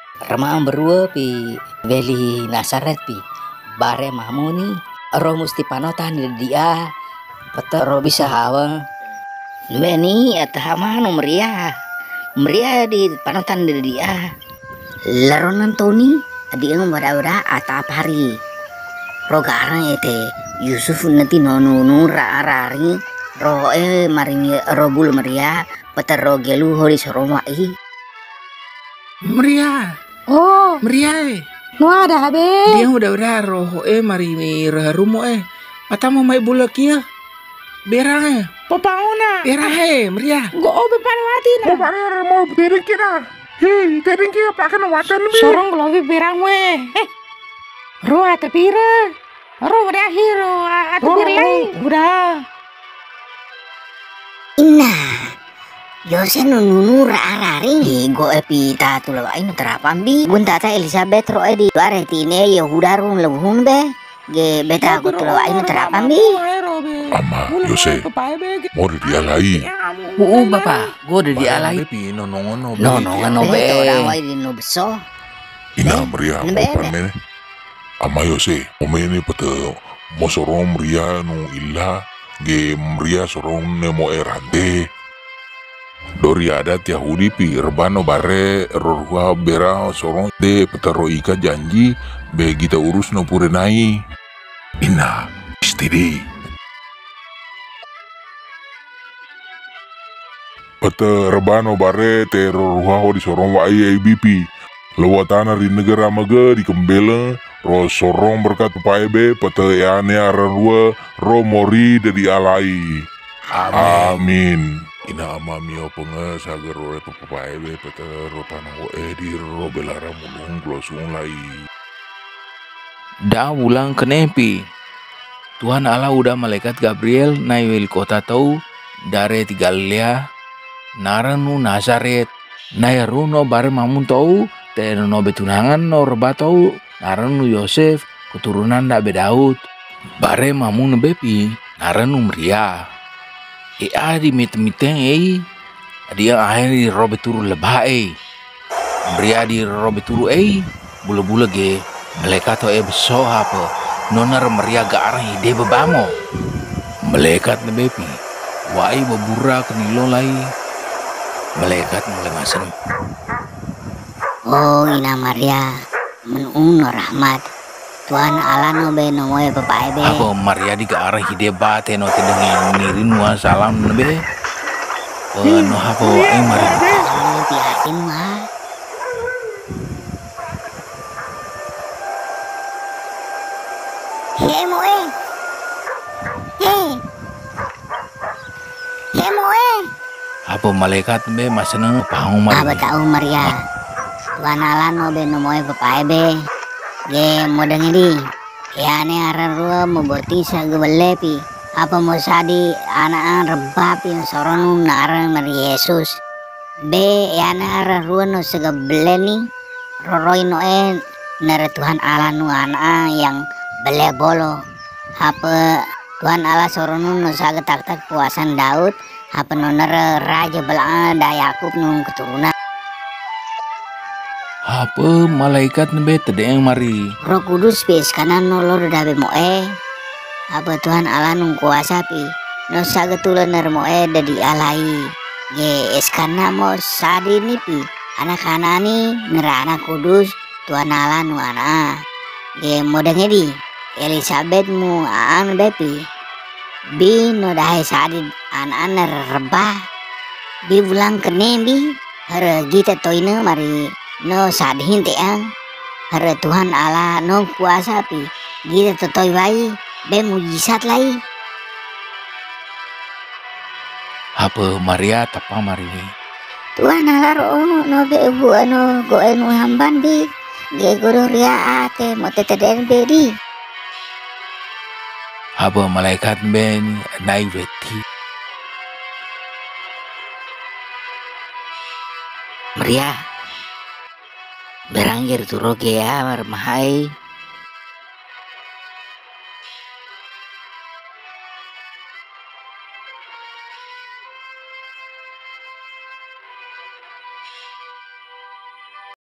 Remang berua pi Weli Nasaret pi bare mamuni ro musti panotan dia pete ro bisa hawa Beni atahama no meriah di panotan dia laronan Tony adi ang bada atap hari ro garang ete Yusuf nanti nono rari ro maring ro bul meriah pete ro gelu hori soroma Meriah. Oh, Meriah. no ada habe. Dia udah roho mari mi rumo mata mau mai bulak ya. Berang Papauna. berang meriah. Go obe panwati na. Para mau beri kira. Hei, tadi kira pakai watan bi. Sorong lobi berang we. Ro atapira. Ro udah hero atapira lai. Udah. Inna Yose nunu rari go epi tatu lawa inu terapan bi bun tata Elizabeth ro di bare tine Yehuda run lebuhun be ge beta go lawa inu terapan bi Ama Yose mau dialai. Bapak go de dialai Pi no no be ora di no beso Ina meriah Nebe, opan mene. Ama Yose, omene pete mo sorong meriah no illa ge meriah sorong ne mo erante. Dori adat Yahudi pi rebano bare rorua bera sorong de petero ika janji be kita urus no pure nai. Ina istiri. Pete rebano bare te rorua ho di sorong wa bipi. Lewatana di negara maga di kembele ro sorong berkat paebe pete ane ararua ro mori dari alai. Amin. Ina amami penga sagar ro paebe pete ro tanah di ro belara mulung glosung lai. Da ulang kenepi. Tuhan Allah udah malaikat Gabriel naik kota tahu dari Galilea naranu Nazaret nairuno bare mamun tahu teno no betunangan no reba tahu naranu Yosef keturunan Nabi Daud bare mamun bepi naranu Maria di miteng dia akhir di robe turu lebah Maria di robe turu bula-bula ge malaikat beso apa nonar Maria ga arah ide bebamo malaikat na bepi wai babura kenilo lai malaikat mulai masen Oh ina Maria menun rahmat Tuhan Allah no be no moe papae be apa Maria di ga arah ide bate no tedeng nirin wa salam nebe no apa Maria pihatin mah Hei moe apa malaikat be masen pahung Apa Maria tahu Maria Tuhan Allah no be no moe papae be ge modeng di ya ne ararua moboti sa gebelepi apa mau sadi anak rebapi soron nara Maria Yesus be ya ne ararua no segebeleni roroi no nara Tuhan Allah nu anak yang bele bolo apa Tuhan Allah soron no sagetak-tak kuasan Daud apa no nara raja belang da Yakub nu keturunan apa malaikat nebe tedeng mari Roh Kudus pis kanan nolor dabe moe apa Tuhan Allah nung kuasa pi no sagetulan ner moe dadi alai ge eskana mo sadi ni pi anak anani nera anak kudus Tuhan Allah nu ana ge modenge di Elizabeth mu aan bepi bi no dahe sadi an reba bi bulang kene bi hara gita toine mari no sadhin teang hara Tuhan Allah no kuasa pi gita totoy wai be mujizat lai apa Maria tapa mari Tuhan Allah ro no be bu no go enu hamban bi ge goro ria ate mote teden be di apa malaikat ben naik veti Maria berangir turo ge ya mahai